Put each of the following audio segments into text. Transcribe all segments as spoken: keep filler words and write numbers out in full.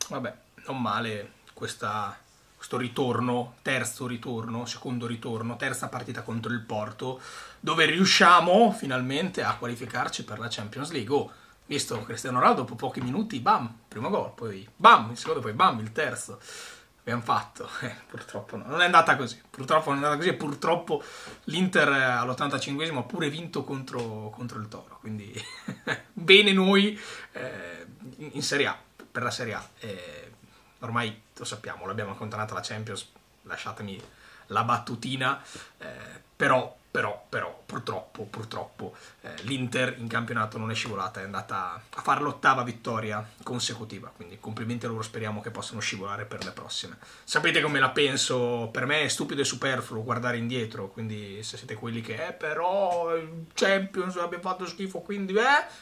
Vabbè, non male questa, questo ritorno, terzo ritorno, secondo ritorno, terza partita contro il Porto, dove riusciamo finalmente a qualificarci per la Champions League. Oh, visto Cristiano Ronaldo, dopo pochi minuti, bam, primo gol, poi bam, il secondo, poi bam, il terzo. Abbiamo fatto, eh, purtroppo no. Non è andata così, purtroppo non è andata così e purtroppo l'Inter all'ottantacinquesimo ha pure vinto contro, contro il Toro, quindi bene noi eh, in Serie A, per la Serie A. Eh, ormai lo sappiamo, l'abbiamo accontentata la Champions, lasciatemi la battutina, eh, però, però, però, purtroppo, purtroppo eh, l'Inter in campionato non è scivolata, è andata a fare l'ottava vittoria consecutiva, quindi complimenti a loro, speriamo che possano scivolare per le prossime. Sapete come la penso, per me è stupido e superfluo guardare indietro, quindi se siete quelli che, eh, però il Champions abbiamo fatto schifo, quindi, eh,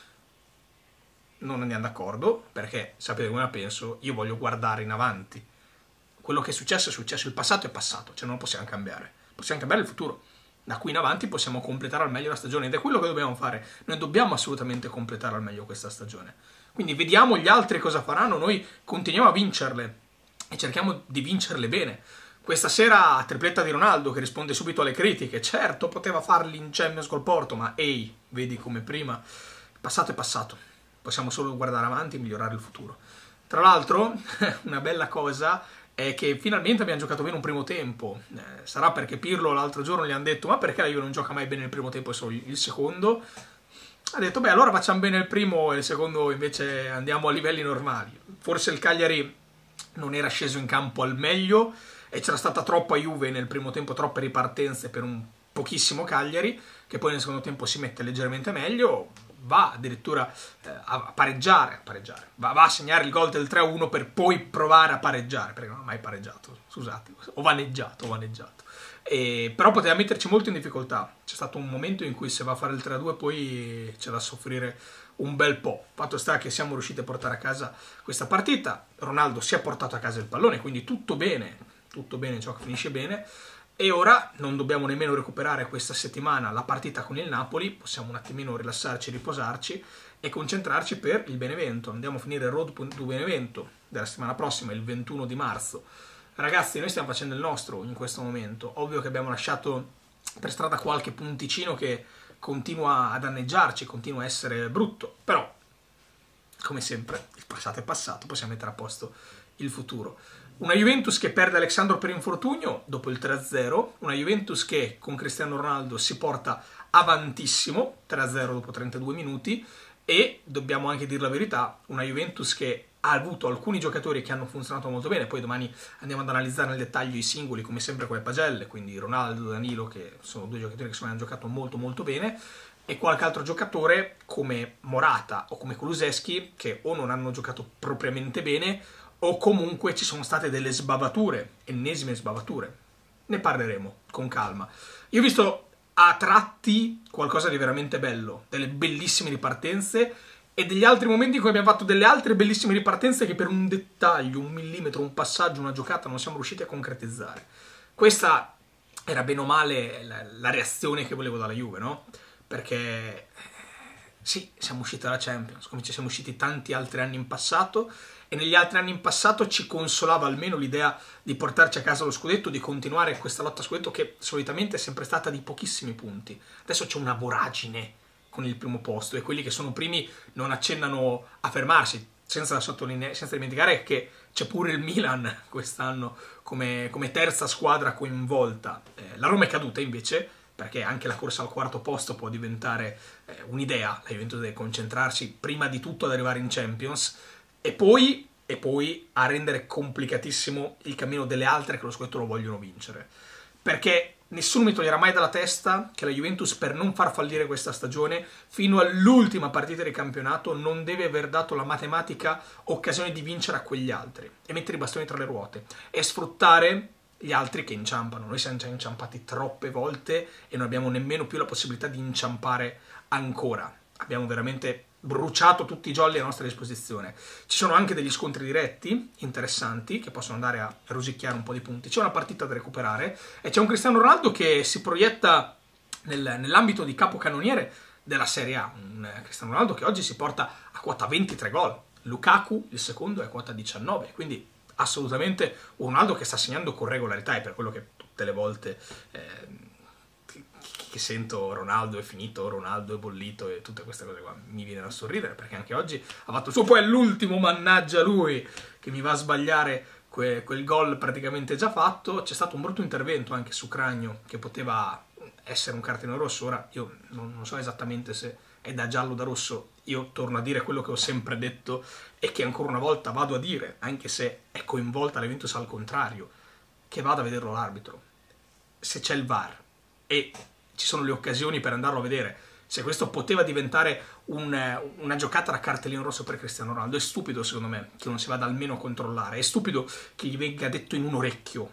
non andiamo d'accordo, perché sapete come la penso, io voglio guardare in avanti. Quello che è successo è successo, il passato è passato, cioè non lo possiamo cambiare, possiamo cambiare il futuro. Da qui in avanti possiamo completare al meglio la stagione ed è quello che dobbiamo fare. Noi dobbiamo assolutamente completare al meglio questa stagione. Quindi vediamo gli altri cosa faranno, noi continuiamo a vincerle e cerchiamo di vincerle bene. Questa sera tripletta di Ronaldo che risponde subito alle critiche. Certo, poteva farli in Champions col Porto, ma ehi, vedi come prima. Il passato è passato. Possiamo solo guardare avanti e migliorare il futuro. Tra l'altro, una bella cosa è che finalmente abbiamo giocato bene un primo tempo. Eh, sarà perché Pirlo l'altro giorno gli hanno detto ma perché la Juve non gioca mai bene il primo tempo e solo il secondo? Ha detto beh allora facciamo bene il primo e il secondo invece andiamo a livelli normali. Forse il Cagliari non era sceso in campo al meglio e c'era stata troppa Juve nel primo tempo, troppe ripartenze per un pochissimo Cagliari, che poi nel secondo tempo si mette leggermente meglio, va addirittura eh, a pareggiare, a pareggiare. Va, va a segnare il gol del tre a uno per poi provare a pareggiare, perché non ha mai pareggiato, scusate, o vaneggiato, o vaneggiato. E, però poteva metterci molto in difficoltà. C'è stato un momento in cui se va a fare il tre a due poi c'è da soffrire un bel po'. Fatto sta che siamo riusciti a portare a casa questa partita, Ronaldo si è portato a casa il pallone, quindi tutto bene, tutto bene, ciò che finisce bene. E ora non dobbiamo nemmeno recuperare questa settimana la partita con il Napoli, possiamo un attimino rilassarci, riposarci e concentrarci per il Benevento. Andiamo a finire il Road to Benevento della settimana prossima, il ventuno di marzo. Ragazzi, noi stiamo facendo il nostro in questo momento. Ovvio che abbiamo lasciato per strada qualche punticino che continua a danneggiarci, continua a essere brutto, però, come sempre, il passato è passato, possiamo mettere a posto il futuro. Una Juventus che perde Alexandro per infortunio dopo il tre a zero, una Juventus che con Cristiano Ronaldo si porta avantissimo, tre a zero dopo trentadue minuti, e dobbiamo anche dire la verità, una Juventus che ha avuto alcuni giocatori che hanno funzionato molto bene, poi domani andiamo ad analizzare nel dettaglio i singoli come sempre con le pagelle, quindi Ronaldo, Danilo, che sono due giocatori che hanno giocato molto molto bene, e qualche altro giocatore come Morata o come Kulusevski che o non hanno giocato propriamente bene o comunque ci sono state delle sbavature, ennesime sbavature. Ne parleremo con calma. Io ho visto a tratti qualcosa di veramente bello, delle bellissime ripartenze e degli altri momenti in cui abbiamo fatto delle altre bellissime ripartenze che per un dettaglio, un millimetro, un passaggio, una giocata non siamo riusciti a concretizzare. Questa era bene o male la, la reazione che volevo dalla Juve, no? Perché sì, siamo usciti dalla Champions, come ci siamo usciti tanti altri anni in passato, e negli altri anni in passato ci consolava almeno l'idea di portarci a casa lo scudetto, di continuare questa lotta a scudetto che solitamente è sempre stata di pochissimi punti. Adesso c'è una voragine con il primo posto e quelli che sono primi non accennano a fermarsi, senza, senza dimenticare che c'è pure il Milan quest'anno come, come terza squadra coinvolta. Eh, la Roma è caduta invece, perché anche la corsa al quarto posto può diventare eh, un'idea. La Juventus deve concentrarsi prima di tutto ad arrivare in Champions e poi, e poi a rendere complicatissimo il cammino delle altre che lo scudetto lo vogliono vincere. Perché nessuno mi toglierà mai dalla testa che la Juventus, per non far fallire questa stagione, fino all'ultima partita di campionato non deve aver dato la matematica occasione di vincere a quegli altri e mettere i bastoni tra le ruote e sfruttare gli altri che inciampano. Noi siamo già inciampati troppe volte e non abbiamo nemmeno più la possibilità di inciampare ancora. Abbiamo veramente bruciato tutti i jolly a nostra disposizione. Ci sono anche degli scontri diretti interessanti che possono andare a rosicchiare un po' di punti. C'è una partita da recuperare e c'è un Cristiano Ronaldo che si proietta nel, nell'ambito di capocannoniere della Serie A. Un Cristiano Ronaldo che oggi si porta a quota ventitré gol. Lukaku, il secondo, è quota diciannove, quindi assolutamente un Ronaldo che sta segnando con regolarità, e per quello che tutte le volte eh, che sento Ronaldo è finito, Ronaldo è bollito e tutte queste cose qua mi viene da sorridere, perché anche oggi ha fatto il suo, poi è l'ultimo, mannaggia lui, che mi va a sbagliare que quel gol praticamente già fatto. C'è stato un brutto intervento anche su Cragno, che poteva essere un cartellino rosso. Ora io non, non so esattamente se è da giallo o da rosso, io torno a dire quello che ho sempre detto e che ancora una volta vado a dire, anche se è coinvolta la Juventus al contrario, che vada a vederlo l'arbitro. Se c'è il V A R e ci sono le occasioni per andarlo a vedere, se questo poteva diventare un, una giocata da cartellino rosso per Cristiano Ronaldo, è stupido secondo me che non si vada almeno a controllare, è stupido che gli venga detto in un orecchio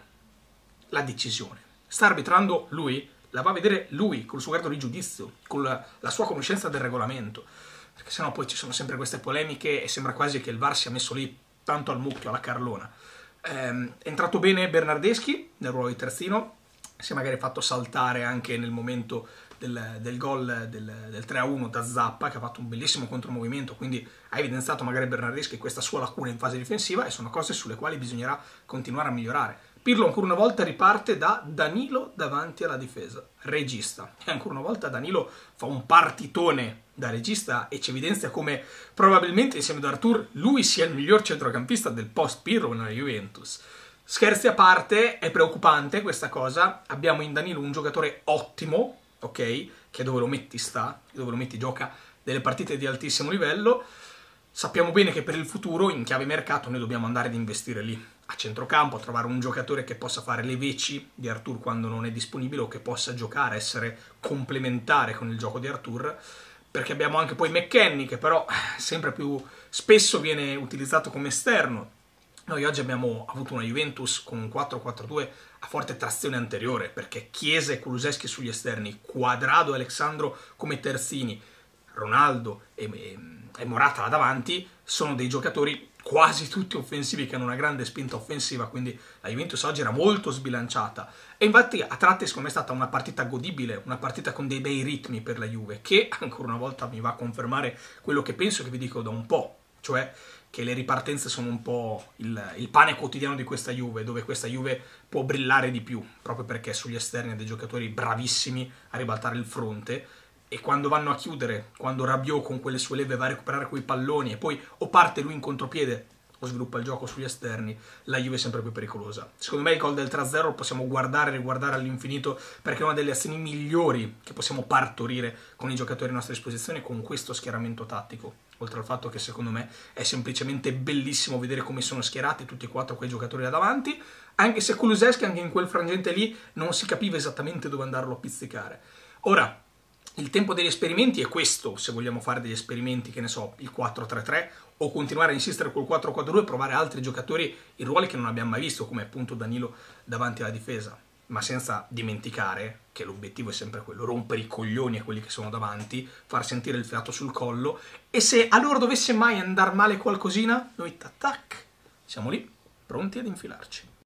la decisione. Sta arbitrando lui, la va a vedere lui, col suo grado di giudizio, con la, la sua conoscenza del regolamento, perché sennò poi ci sono sempre queste polemiche e sembra quasi che il V A R sia messo lì tanto al mucchio, alla Carlona. Ehm, è entrato bene Bernardeschi nel ruolo di terzino, si è magari fatto saltare anche nel momento del, del gol del, del tre a uno da Zappa, che ha fatto un bellissimo contromovimento, quindi ha evidenziato magari Bernardeschi questa sua lacuna in fase difensiva, e sono cose sulle quali bisognerà continuare a migliorare. Pirlo ancora una volta riparte da Danilo davanti alla difesa, regista, e ancora una volta Danilo fa un partitone da regista e ci evidenzia come probabilmente insieme ad Arthur lui sia il miglior centrocampista del post Pirlo nella Juventus. Scherzi a parte, è preoccupante questa cosa. Abbiamo in Danilo un giocatore ottimo, ok? Che dove lo metti sta, dove lo metti gioca delle partite di altissimo livello. Sappiamo bene che per il futuro, in chiave mercato, noi dobbiamo andare ad investire lì, a centrocampo, a trovare un giocatore che possa fare le veci di Arthur quando non è disponibile, o che possa giocare, essere complementare con il gioco di Arthur, perché abbiamo anche poi McKennie, che però sempre più spesso viene utilizzato come esterno. Noi oggi abbiamo avuto una Juventus con un quattro quattro due a forte trazione anteriore, perché Chiesa e Kulusevski sugli esterni, Quadrado e Alexandro come terzini, Ronaldo e, e, e Morata là davanti, sono dei giocatori quasi tutti offensivi che hanno una grande spinta offensiva, quindi la Juventus oggi era molto sbilanciata. E infatti a tratti secondo me è stata una partita godibile, una partita con dei bei ritmi per la Juve, che ancora una volta mi va a confermare quello che penso che vi dico da un po', cioè che le ripartenze sono un po' il, il pane quotidiano di questa Juve, dove questa Juve può brillare di più, proprio perché sugli esterni ha dei giocatori bravissimi a ribaltare il fronte, e quando vanno a chiudere, quando Rabiot con quelle sue leve va a recuperare quei palloni e poi o parte lui in contropiede o sviluppa il gioco sugli esterni, la Juve è sempre più pericolosa. Secondo me il gol del tre a zero lo possiamo guardare e riguardare all'infinito, perché è una delle azioni migliori che possiamo partorire con i giocatori a nostra disposizione con questo schieramento tattico. Oltre al fatto che secondo me è semplicemente bellissimo vedere come sono schierati tutti e quattro quei giocatori là davanti, anche se Kulusevski anche in quel frangente lì non si capiva esattamente dove andarlo a pizzicare. Ora, il tempo degli esperimenti è questo, se vogliamo fare degli esperimenti, che ne so, il quattro tre tre, o continuare a insistere col quattro quattro due e provare altri giocatori in ruoli che non abbiamo mai visto, come appunto Danilo davanti alla difesa, ma senza dimenticare che l'obiettivo è sempre quello, rompere i coglioni a quelli che sono davanti, far sentire il fiato sul collo, e se a loro dovesse mai andare male qualcosina, noi tac tac, siamo lì, pronti ad infilarci.